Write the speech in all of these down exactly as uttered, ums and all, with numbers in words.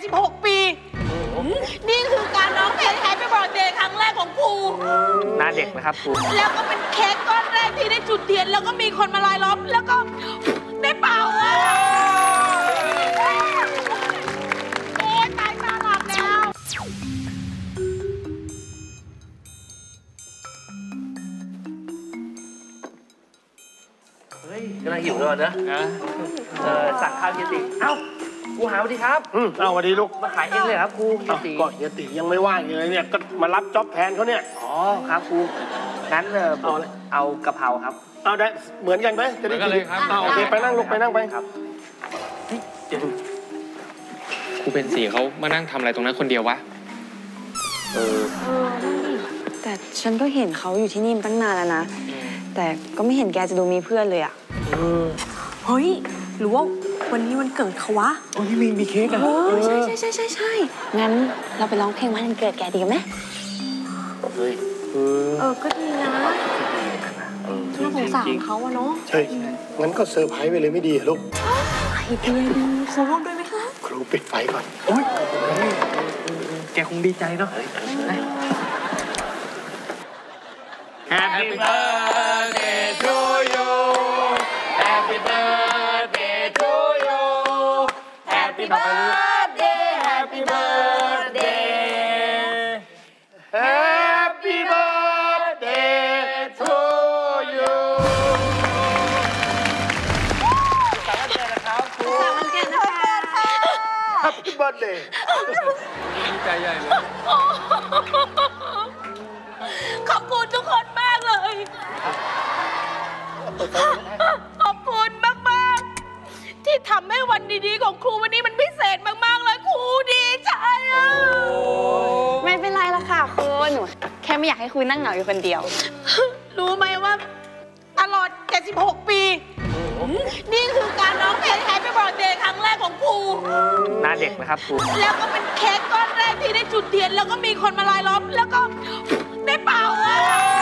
สิบหกปีนี่คือการร้องเพลง Happy Birthday ครั้งแรกของครูหน้าเด็กนะครับครูแล้วก็เป็นเค้กก้อนแรกที่ได้จุดเทียนแล้วก็มีคนมาลายล้อมแล้วก็ได้เป่าอ่ะโอ๊ยตายตาหลับแล้วเฮ้ยกำลังหิวเลยนะเออสั่งข้าวเฮียติเอ้าครูหาสวัสดีครับอืมเอาสวัสดีลูกมาขายเองเลยครับครูเฮียติก็เฮียติยังไม่ว่างเลยเนี่ยก็มารับจ็อบแทนเขาเนี่ยอ๋อครับครูงั้นเออเอาเอากะเพราครับเอาได้เหมือนกันไหมจะได้กินโอเคไปนั่งลูกไปนั่งไปครับเดี๋ยวครูเป็นสีเขามานั่งทำอะไรตรงนั้นคนเดียววะเออเออนั่นดิแต่ฉันก็เห็นเขาอยู่ที่นี่ตั้งนานแล้วนะแต่ก็ไม่เห็นแกจะดูมีเพื่อนเลยอ่ะเฮ้ยหรือว่าวันนี้วันเกิดเขาวะโอ้ยมีมีเค้กอ่ะใช่ใช่ใช่ใช่ใช่งั้นเราไปร้องเพลงวันเกิดแกดีไหมเฮ้ยเออก็ดีนะน่าสงสารเขาอะเนาะใช่งั้นก็เซอร์ไพรส์ไปเลยไม่ดีลูกไอเดียดีครูร่วมด้วยไหมคะครูปิดไฟก่อนโอ้ยแกคงดีใจเนาะ Happy birthday to you Happy birthday to you Happy birthday Happy birthday Happy birthday to you สวัสดีนะครับครูสวัสดีนะคะ Happy birthday ดีใจใหญ่เลยขอบคุณทุกคนมากเลยขอบคุณมากๆที่ทำให้วันดีๆของครูวันนี้มันพิเศษมากๆเลยครูดีใจอ่ะไม่เป็นไรละค่ะคุณแค่ไม่อยากให้คุณนั่งเหงาอยู่คนเดียวรู้ไหมว่าตลอดเจ็ดสิบหกปีนี่คือการร้องเพลง Happy Birthday ครั้งแรกของครูหน้าเด็กนะครับครูแล้วก็เป็นเค้กก้อนแรกที่ได้จุดเทียนแล้วก็มีคนมาลายล้อมแล้วก็ได้เป่าอ่ะ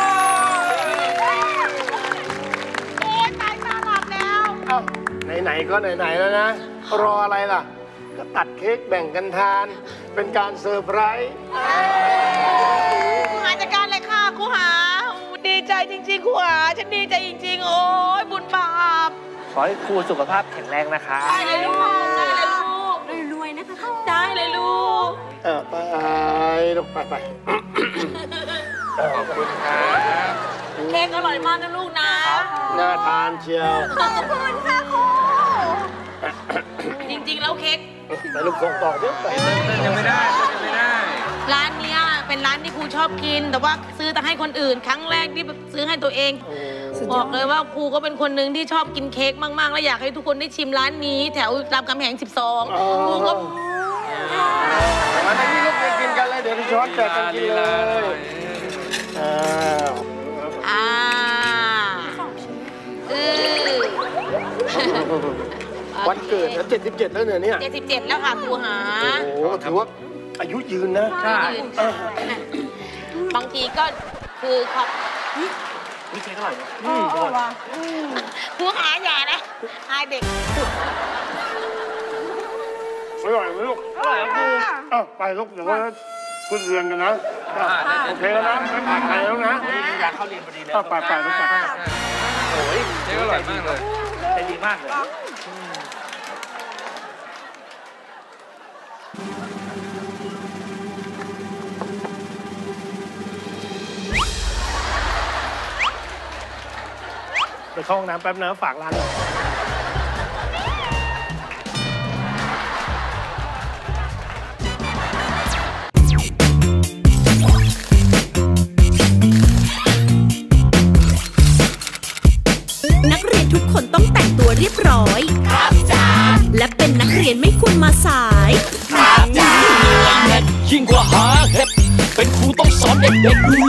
โอ๊ยตายตาหลับแล้วเอ้าไหนๆก็ไหนๆแล้วนะรออะไรล่ะก็ตัดเค้กแบ่งกันทานเป็นการเซอร์ไพรส์ครูหาจัดการเลยค่ะครูหาดีใจจริงๆครูหาฉันดีใจจริงๆโอ๊ยบุญบาปขอให้ครูสุขภาพแข็งแรงนะคะได้เลยลูกได้เลยลูกรวยๆนะคะได้เลยลูกเออไปลูกไปไปขอบคุณครับเค้กอร่อยมากนะลูกนะน่าทานเชียวขอบคุณค่ะครูจริงๆแล้วเค้กไปลูกส่งต่อด้วยไปยังไม่ได้ยังไม่ได้ร้านนี้เป็นร้านที่ครูชอบกินแต่ว่าซื้อแต่ให้คนอื่นครั้งแรกที่ซื้อให้ตัวเองบอกเลยว่าครูก็เป็นคนหนึ่งที่ชอบกินเค้กมากๆและอยากให้ทุกคนได้ชิมร้านนี้แถวรามคำแหงสิบสองครูก็มาทางนี้ลูกไปกินกันเลยเดี๋ยวพี่ช้อนแจกกันกินเลยอ้าวอ่าเออวันเกิดนะเจ็ดสิบเจ็ดแล้วเนี่ยเนี่ยเจ็ดสิบเจ็ดแล้วค่ะครูหาโอ้โหถือว่าอายุยืนนะใช่บางทีก็คือขอบนี่เค้กอร่อยนะครูหาอย่านะอายเด็กอร่อยไหมลูกอร่อยครับครูอ้าวไปลูกเดี๋ยวว่าขึ้นเรียนกันนะโอเคแล้วนะไม่ผ่านใครแล้วนะอยากเข้าเรียนพอดีเลยไปไปลูกไปโอ้ยเค้กอร่อยมากเลยใจดีมากเลยไปเข้าห้องน้ำแป๊บนะฝากร้านนักเรียนทุกคนต้องแต่งตัวเรียบร้อยครับจ้าและเป็นนักเรียนไม่ควรมาสายครับจ้ายิ่งกว่าหาเห็ดเป็นครูต้องสอนเด็กๆดู